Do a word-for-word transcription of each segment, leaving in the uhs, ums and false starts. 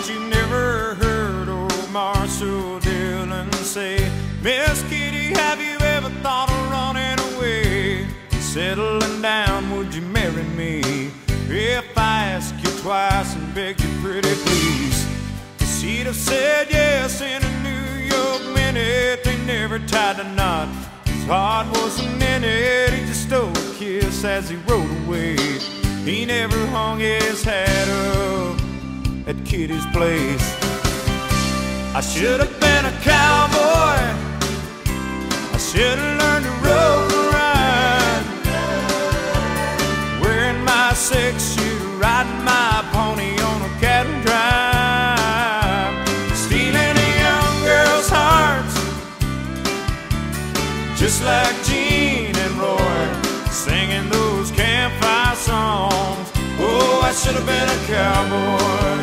Bet you never heard old Marshall Dillon say, Miss Kitty, have you ever thought of running away? Settling down, would you marry me? If I ask you twice and beg you pretty please. She'd have said yes in a New York minute. They never tied a knot, his heart wasn't in it. He just stole a kiss as he rode away. He never hung his hat up at Kitty's place. I should have been a cowboy, I should have learned to rope and ride, wearing my six-shooter, riding my pony on a cattle drive, stealing a young girl's hearts, just like Gene and Roy, singing those campfire songs. Oh, I should have been a cowboy.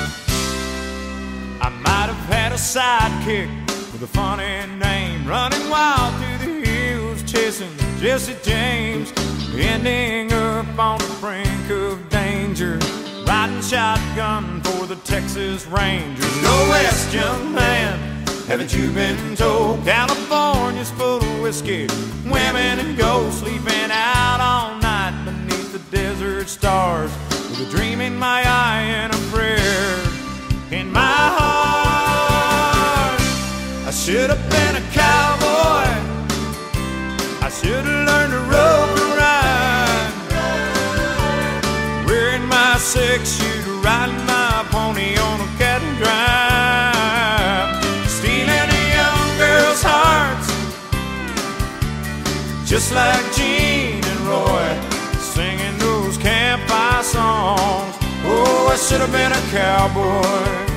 I might have had a sidekick with a funny name, running wild through the hills, chasing Jesse James, ending up on the brink of danger, riding shotgun for the Texas Rangers. Go west, young man, haven't you been told? California's full of whiskey, women and gold, sleeping out all night beneath the desert stars, with a dream in my eye and a prayer in my heart. I should have been a cowboy, I should have learned to rope and ride, wearing my six-shooter, riding my pony on a cattle drive, stealing a young girl's hearts, just like Gene and Roy, singing those campfire songs. Oh, I should have been a cowboy.